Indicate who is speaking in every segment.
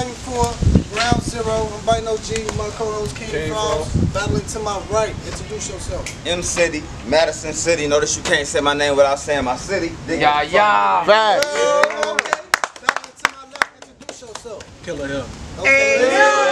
Speaker 1: 7-4, Ground Zero. I'm Bino G, my co-host King Frost. Battling to my right. Introduce yourself.
Speaker 2: M City, Madison City. Notice you can't say my name without saying my city.
Speaker 3: Yeah.
Speaker 1: Right. Okay. Battling to my left. Introduce yourself.
Speaker 4: Killer Hill.
Speaker 1: Okay.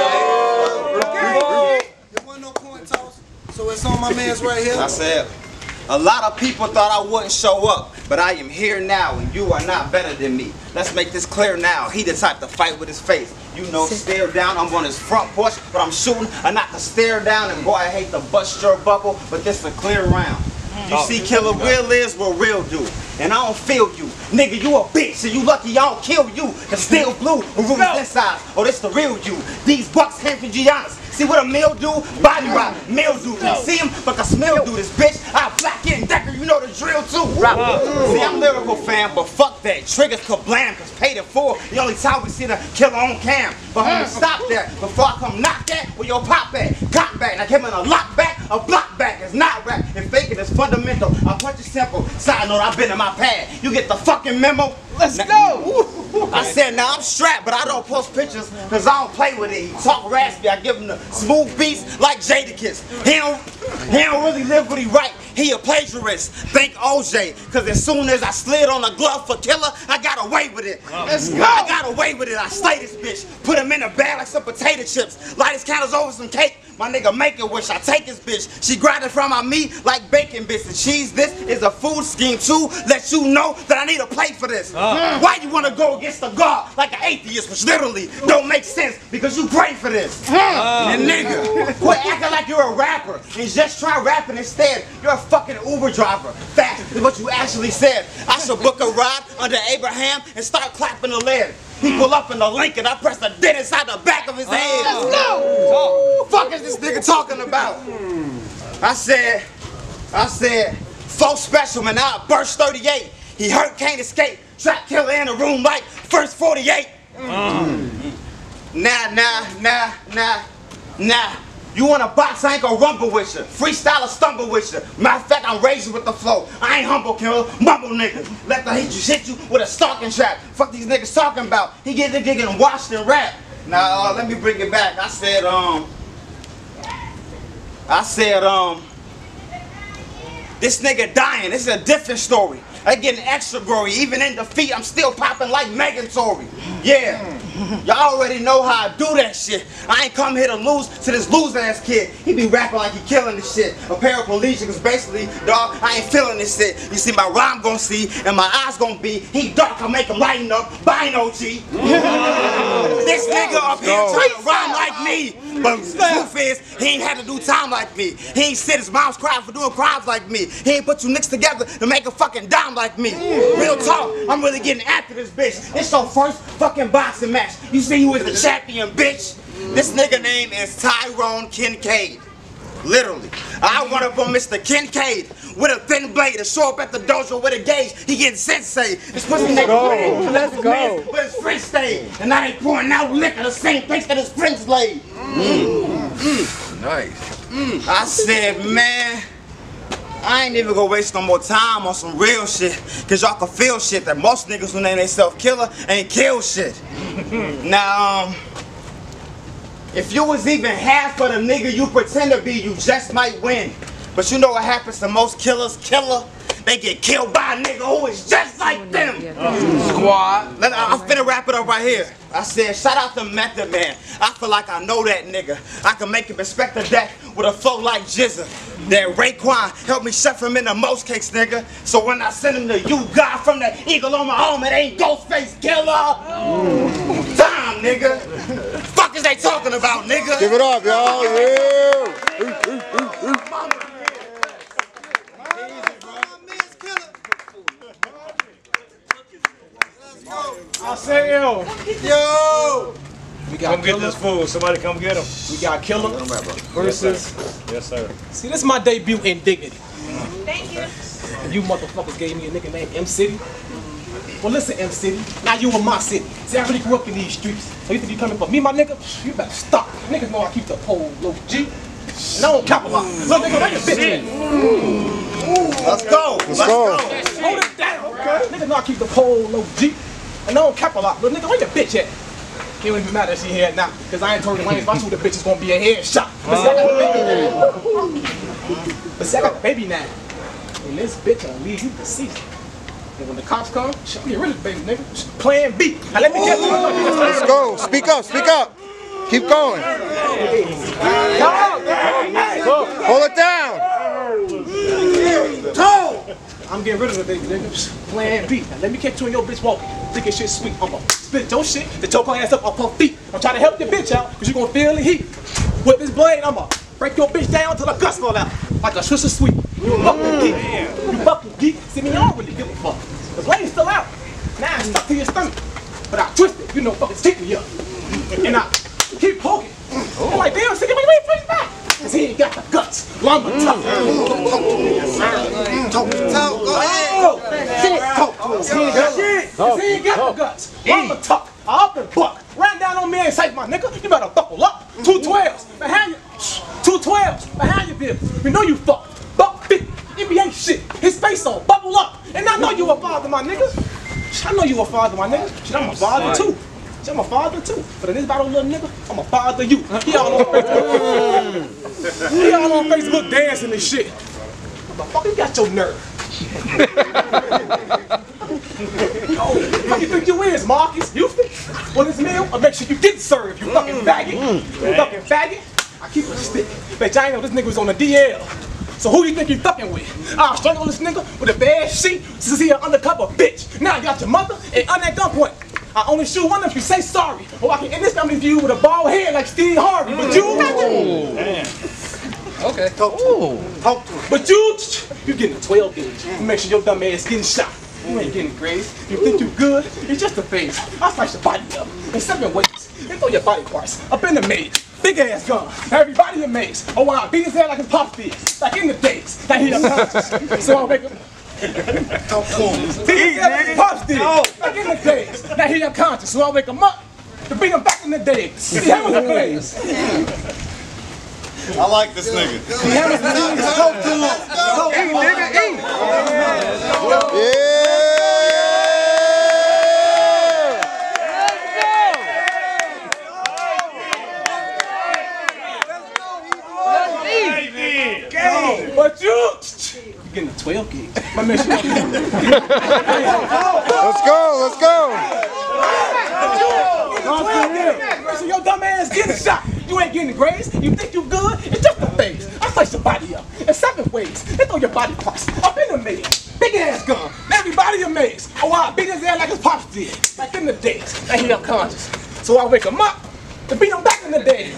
Speaker 1: There wasn't no coin toss, so it's on my man's right here.
Speaker 2: I said, a lot of people thought I wouldn't show up, but I am here now, and you are not better than me. Let's make this clear now. He the type to fight with his face. You know, stare down. I'm on his front porch, but I'm shooting. I not to stare down, and boy, I hate to bust your bubble, but this a clear round. You see, killer, real is what real do. And I don't feel you. Nigga, you a bitch, and you lucky I don't kill you. Cause still blue, and room this size. Oh, this the real you. These bucks came from Giannis. See what a meal do? Body rock, mildew. You see him? But I smell do this bitch. I black in Decker, you know the drill too. See, I'm lyrical fam, but fuck that. Triggers kablam, cause paid it for. The only time we see the killer on cam. But homie, stop that. Before I come knock that, where your pop at? Got back. Now give me a lock back, a block back. It's not rap. And faking is fundamental. I punch it simple. Side note, I've been in my pad. You get the fucking memo?
Speaker 3: Let's go.
Speaker 2: I said, now I'm strapped, but I don't post pictures because I don't play with it. He talk raspy, I give him the smooth beats like Jadakiss. He don't really live what he write. He a plagiarist. Think OJ, because as soon as I slid on a glove for Killer, I got away with it. Let's go. I got away with it. I slay this bitch. Put him in a bag like some potato chips. Light his candles over some cake. My nigga make a wish. I take his bitch. She grind it from my meat like bacon bits. The cheese, this is a food scheme too. Let you know that I need a plate for this. Why you wanna go against the God like an atheist, which literally don't make sense because you pray for this. And nigga, quit acting like you're a rapper and just try rapping instead. You're a fucking Uber driver. Fact is what you actually said. I should book a ride under Abraham and start clapping the lead. He pull up in the Lincoln, I press the dent inside the back of his head. Let's go! Fuck is this nigga talking about? I said, full special, man, I burst 38. He hurt, can't escape. Trap killer in the room like first 48. Nah. You wanna box, I ain't gonna rumble with you. Freestyle or stumble with you. Matter of fact, I'm raising with the flow. I ain't humble, killer, mumble nigga. Let the hit you with a stalking trap. Fuck these niggas talking about. He get the gig and washed and rap. Now, let me bring it back. I said, this nigga dying. This is a different story. I getting extra glory. Even in defeat, I'm still popping like Megan Tory. Yeah. Y'all already know how I do that shit. I ain't come here to lose to this loser-ass kid. He be rapping like he killing this shit. A paraplegic is basically, dog, I ain't feeling this shit. You see, my rhyme gon' see, and my eyes gon' be, he dark, I make him lighten up. Bino G. This nigga up here trying to rhyme like me. But the truth is, he ain't had to do time like me. He ain't sit his mom's crying for doing crimes like me. He ain't put you niggas together to make a fucking dime like me. Real talk, I'm really getting after this bitch. It's your first fucking boxing match. You see who is the champion, bitch? This nigga name is Tyrone Kincaid. Literally. I run up on Mr. Kincaid with a thin blade to show up at the dojo with a gauge. He getting sensei. This pussy nigga
Speaker 3: Let's go.
Speaker 2: But his friend stayed. And I ain't pouring out liquor the same place that his friends laid.
Speaker 3: Nice.
Speaker 2: I said, man, I ain't even gonna waste no more time on some real shit, cause y'all can feel shit that most niggas who name themselves killer ain't kill shit. Now, if you was even half of the nigga you pretend to be, you just might win. But you know what happens to most killers? They get killed by a nigga who is just like them.
Speaker 3: Squad.
Speaker 2: I'm finna wrap it up right here. I said, shout out to Method Man. I feel like I know that nigga. I can make him respect the deck with a flow like Jizza. That Raekwon helped me chef him into most cakes, nigga. So when I send him to you, God, from the eagle on my arm, it ain't Ghostface Killer. Time, nigga. Fuck is they talking about, nigga?
Speaker 4: Give it up, y'all. Yeah.
Speaker 1: I say, yo.
Speaker 4: We got
Speaker 5: come get this fool. Somebody come get him.
Speaker 4: We got Killer versus.
Speaker 5: Yes, sir.
Speaker 4: See, this is my debut in dignity.
Speaker 6: Thank you.
Speaker 4: And you motherfuckers gave me a nigga named M City. Well, listen, M City. Now you in my city. See, I really grew up in these streets. So you think you coming for me, my nigga? You better stop. Niggas know I keep the pole low G. And I don't capitalize. Look, nigga, that's your bitch.
Speaker 2: Let's go. Let's go.
Speaker 4: Hold it down. Okay. Niggas know I keep the pole low G. And I don't capitalize. Little nigga, where your bitch at? It don't even matter if she here now, cause I ain't told the Wayne if I shoot the bitch, it's gonna be a headshot. But see, I got the baby now. And this bitch gonna leave you deceased. And when the cops come, she'll get rid of the baby, nigga. Plan B. Now let me get to
Speaker 6: Let's go. Speak up. Speak up. Keep going. Hold it down.
Speaker 4: I'm getting rid of the baby, nigga. Plan B. Now let me catch you and your bitch walking. Thinking shit sweet. I'ma split your shit to choke her ass up off her feet. I'm trying to help your bitch out, cause you gonna feel the heat. With this blade, I'ma break your bitch down till the guts fall out. Like a Swisher Sweet. You fucking geek. You fucking geek. See me, I don't really give a fuck. The blade's still out. Now it's stuck to your stomach. But I twist it, you know, fucking stick me up. And I keep poking. I'm like, damn, stick it, wait, push back. Cause he ain't got the guts. Lumber tough.
Speaker 1: Talk. Go ahead.
Speaker 4: Cause he ain't got the guts. Lumber tough. I up and buck. Ran down on me and say, my nigga, you better buckle up. 212s behind you. 212s behind you, bitch. We know you fuck. Buck 50. NBA shit. His face on. Buckle up. And I know you a father, my nigga. I know you a father, my nigga. Shit, I'm a father too. Shit, I'm a father too. But in this battle, little nigga, I'm a father you. He all on Facebook. He all on Facebook dancing and shit. What the fuck you got your nerve? How you think you is, Marcus? Houston? Well, it's meal, I'll make sure you get served, you fucking faggot. You fucking faggot. I keep a stick. Bet I ain't know this nigga was on the DL. So who you think you fucking with? I'll strangle this nigga with a bad sheet since he an undercover bitch. Now I got your mother and on that gunpoint. I only shoot one if you say sorry. Or I can end this family feud with a bald head like Steve Harvey. But you... Okay. Talk to him. But you getting a 12 gauge. You make sure your dumb ass getting shot. You ain't getting grazed. You think you good? It's just a phase. I'll slice your body up in 7 ways. And throw your body parts up in the maze. Big ass gun. Everybody amazed. Oh, I beat his head like his pop did. Like in the days. Like he unconscious. So I'll make him. Talk to him. Beat his head like his pops did. Like in the days. Now he unconscious. So I'll wake him up to beat him back in the days. See, that was a blaze.
Speaker 6: I like this nigga.
Speaker 1: Talk to him.
Speaker 4: But you getting a 12 gauge. My man,
Speaker 6: Let's go. Let's go.
Speaker 4: So your dumb ass getting shot. You ain't getting grazed. You think you good? It's just a phase. I slice your body up in 7 ways. They throw your body parts up in the maze. Big ass gun. Everybody amazed. Oh, I beat his ass like his pops did. Like in the days. Now he unconscious. So I wake him up to beat him back in the day.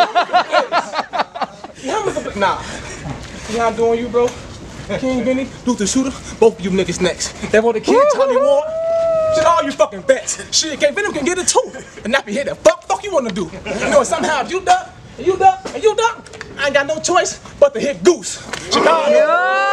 Speaker 4: Nah. You know I'm doing you, bro? King Benny, Luther Shooter, both of you niggas next. That for the kid, Charlie Ward. Shit, all you fucking vets. Shit, King Venom can get it too. And not be here the fuck you wanna do. You know, somehow if you duck, and you duck, and you duck, I ain't got no choice but to hit Goose. Chicago.